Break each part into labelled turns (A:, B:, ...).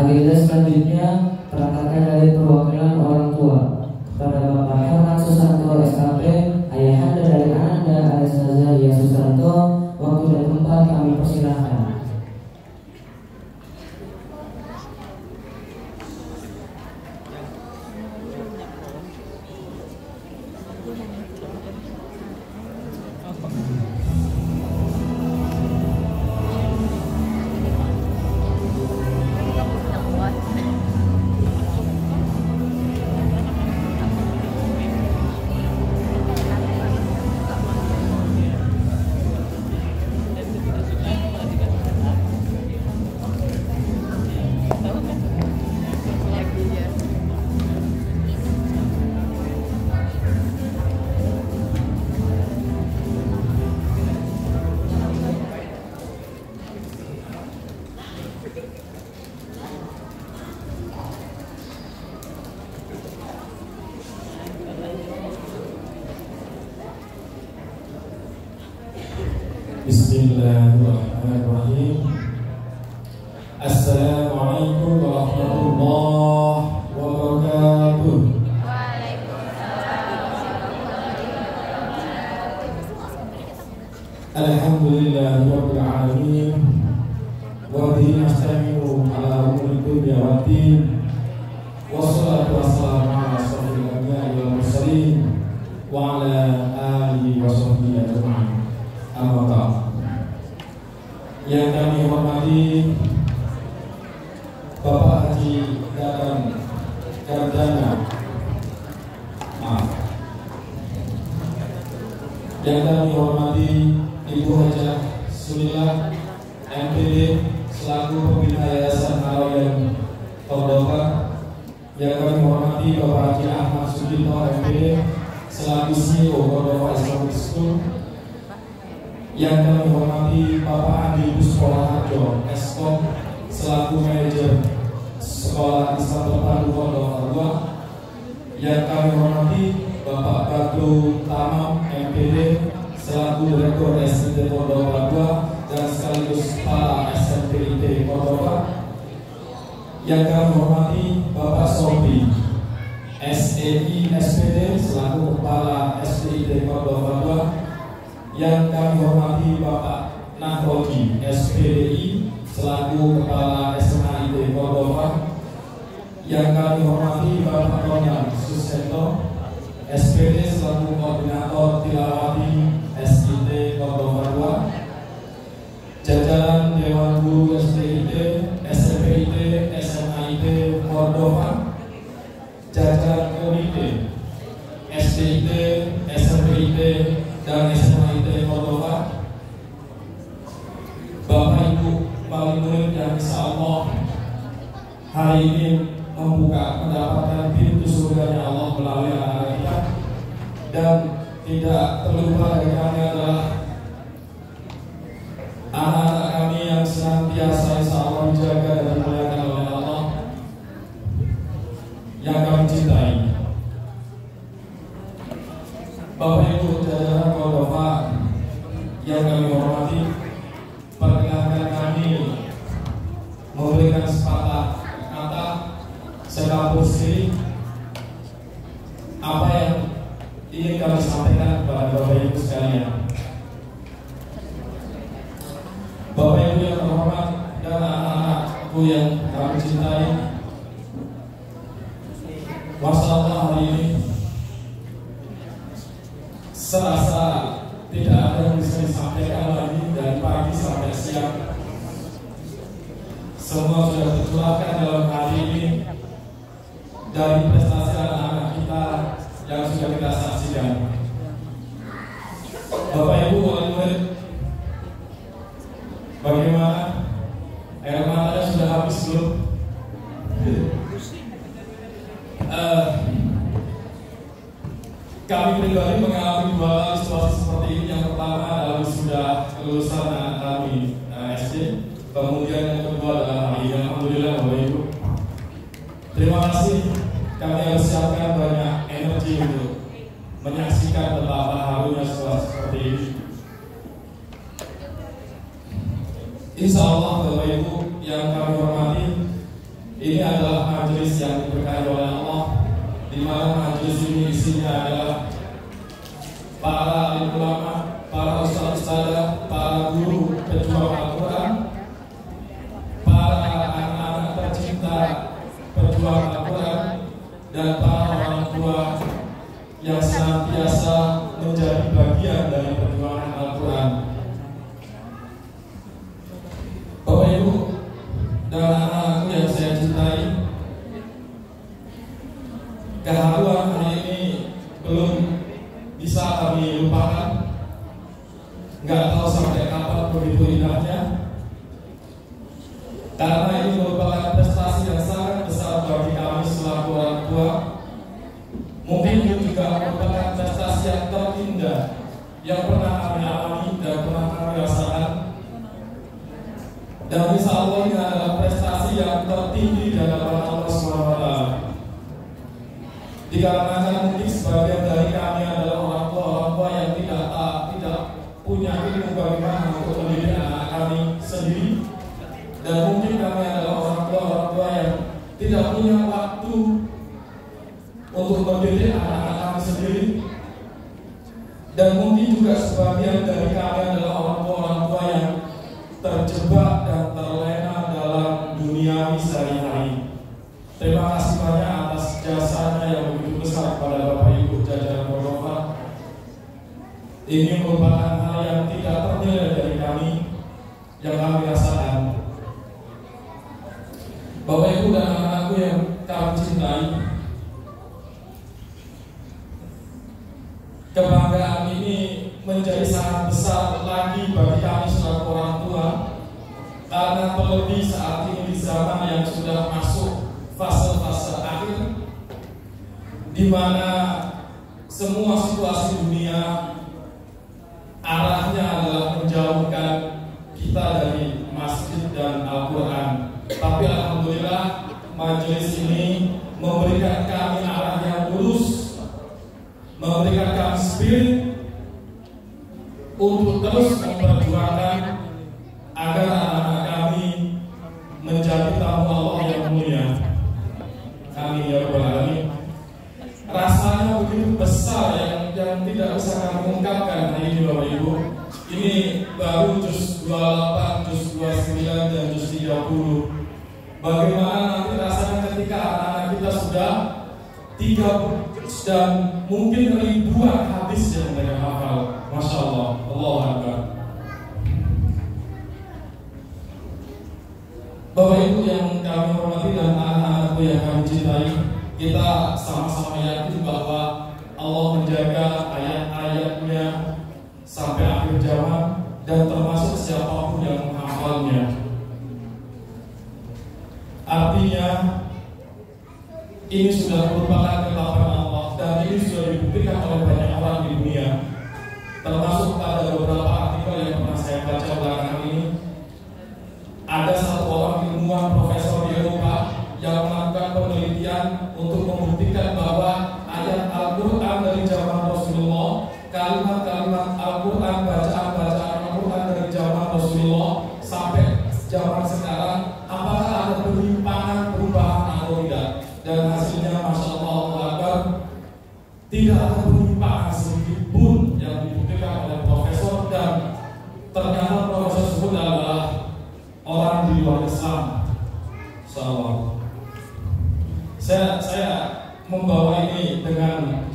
A: Agenda selanjutnya perangkatkan dari perwakilan orang tua kepada Bapak Herman Susanto SKP, ayahanda dari Ananda Anastasia Susanto. Waktu dan tempat kami persilahkan.
B: Bismillahirrahmanirrahim. Assalamualaikum warahmatullahi wabarakatuh. Alhamdulillahirabbil alamin. Wa bihi nasta'inu ala umuri dunya waddin. Wassalatu wassalamu ala asyrofil anbiya'i wal mursalin wa ala alihi wa sahbihi ajma'in. Amma ba'd. Yang kami hormati Bapak Haji Dadang Gardana, yang kami hormati Ibu Hajah Sulilah MPD selaku pembina Yayasan Al-Awliya Cordoba, yang kami hormati Bapak Haji Ahmad Sudito MPD selaku CEO Cordoba Islamic School, yang kami hormati Bapak Andi Buspoharjo Eskom selaku manajer Sekolah Islam Terpadu Cordoba, yang kami hormati Bapak Badru Tamam MPD selaku Direktur SIT Cordoba 2 dan sekaligus para SMPIT Cordoba, yang kami hormati Bapak Sobi SEI SPD selaku Kepala SDIT Cordoba 2, yang kami hormati Bapak Nahroji SPDI selaku Kepala SMAIT Cordoba, yang kami hormati Bapak Ronald Susento SPD selaku Koordinator Tilawati SIT Cordoba 2, jajaran Dewan Guru SDIT, SMPIT, SMAIT Cordoba, jajaran Komite SDIT, SMPIT dan SMAIT Cordoba, Bapak Ibu wali murid yang insyaallah hari ini membuka mendapatkan pintu surganya Allah melalui anak-anak kita, dan tidak terlupa dari kami adalah anak-anak kami yang senantiasa insyaallah dijaga dan dimuliakan oleh Allah, yang kami cintai. Bapak Ibu jajaran Cordoba yang kami hormati, perkenankan kami memberikan sepatah kata sekaligus apa yang ingin kami sampaikan kepada Bapak Ibu sekalian. Bapak Ibu yang terhormat dan anak-anakku yang kami cintai, masalah hari ini serasa tidak ada yang bisa disampaikan lagi dari pagi sampai siang. Semua sudah tercurahkan dalam hari ini dari prestasi anak-anak kita yang sudah kita saksikan. Bapak Ibu wali murid, bagaimana? Air matanya sudah habis belum? Kami pribadi mengalami dua kali situasi seperti ini. Yang pertama adalah sudah kelulusan anak kami SD, kemudian yang kedua adalah hari ini. Alhamdulillah Bapak Ibu, terima kasih. Kami harus siapkan banyak energi untuk menyaksikan betapa harunya situasi seperti ini. Insya Allah Bapak Ibu yang kami hormati, di mana majelis ini isinya adalah para alim ulama, para ustaz-ustazah, para guru pejuang Al-Quran, para anak-anak tercinta pejuang Al-Quran, dan para orang tua yang senantiasa menjadi bagian dari perjuangan Al-Quran. Bapak Ibu dan anak-anakku yang saya cintai, keharuan hari ini belum bisa kami lupakan. Nggak tahu sampai kapan begitu indahnya, karena ini merupakan prestasi yang sangat besar bagi kami selaku orang tua. Mungkin ini juga merupakan prestasi yang terindah yang pernah kami alami dan pernah kami rasakan. Dan insya Allah ini adalah prestasi yang tertinggi di hadapan Allah SWT. Dikarenakan mungkin sebagian dari kami adalah orang tua yang tidak punya ilmu bagaimana untuk mendidik anak kami sendiri, dan mungkin kami adalah orang tua yang tidak punya waktu untuk mendidik anak-anak kami sendiri, dan mungkin juga sebagian dari kami adalah orang tua yang terjebak dan terlena dalam duniawi sehari-hari. Terima kasih banyak atas jasanya yang begitu besar kepada Bapak Ibu jajaran Pondok. Ini merupakan hal yang tidak ternilai dari kami yang kami rasakan. Bapak Ibu dan anak-anakku yang kami cintai, kebanggaan ini menjadi sangat besar lagi bagi kami selaku orang tua, karena terlebih saat ini di zaman yang sudah masuk fase-fase akhir, di mana semua situasi dunia arahnya adalah menjauhkan kita dari masjid dan Al-Quran. Tapi alhamdulillah majelis ini memberikan kami arah yang lurus, memberikan kami spirit untuk terus memperjuangkan agar anak-anak kami menjadi tamu Allah yang mulia. Amin ya rabbal alamin. Rasanya begitu besar yang tidak bisa kami ungkapkan hari ini Bapak Ibu. Ini baru juz 28, juz 29 dan juz 30. Bagaimana nanti rasanya ketika anak-anak kita sudah 30 dan mungkin ribuan hadis yang mereka hafal. Masya Allah, Allahu Akbar. Bapak Ibu yang kami hormati dan anak-anakku yang kami cintai, kita sama-sama yakin bahwa Allah menjaga ayat-ayatnya sampai akhir zaman dan termasuk siapapun yang menghafalnya. Artinya ini sudah merupakan ketetapan Allah dan ini sudah dibuktikan oleh banyak orang di dunia, termasuk pada beberapa artikel yang pernah saya baca belakangan ini. Ada satu orang ilmuwan profesor di Eropa yang melakukan penelitian untuk membuktikan bahwa ayat Al-Quran dari zaman Rasulullah, kalimat-kalimat Al-Quran, bacaan-bacaan Al-Quran dari zaman Rasulullah sampai zaman sekarang, apakah ada penyimpangan, perubahan atau tidak. Dan hasilnya Masya Allah, tidak ada penyimpangan sedikit pun yang dibuktikan oleh profesor, dan ternyata profesor tersebut adalah orang di luar Islam. Saya membawa ini dengan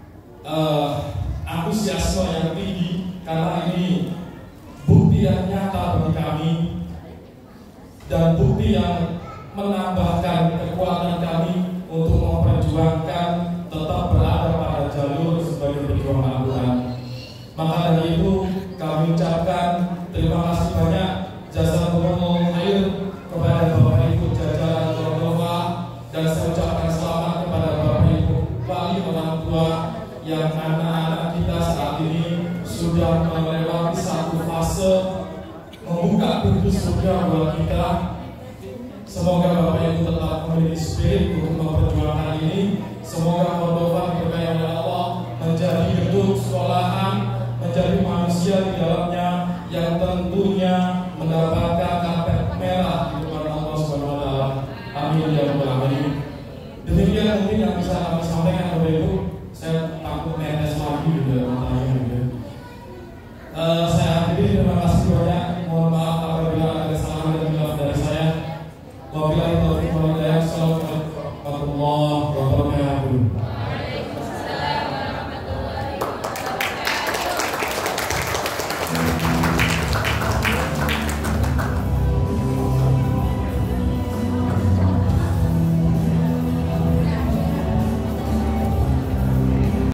B: antusiasme yang tinggi, karena ini bukti yang nyata bagi kami dan bukti yang menambahkan kekuatan kami untuk memperjuangkan tetap berada pada jalur sebagai pejuang Al-Quran. Maka dari itu kami ucapkan terima kasih banyak jazakumullahu khair kepada Bapak Ibu jajaran Cordova, dan saya ucapkan selamat kepada Bapak Ibu wali orang tua yang anak-anak kita saat ini sudah melewati satu fase membuka pintu surga buat kita. Semoga Bapak Ibu tetap memiliki spirit untuk memperjuangkan ini. Semoga Cordova diberkahi oleh Allah menjadi gedung sekolahan, menjadi manusia di dalamnya yang tentunya mendapatkan karpet merah di depan Allah SWT. Amin ya rabbal alamin. Demikian mungkin yang bisa kami sampaikan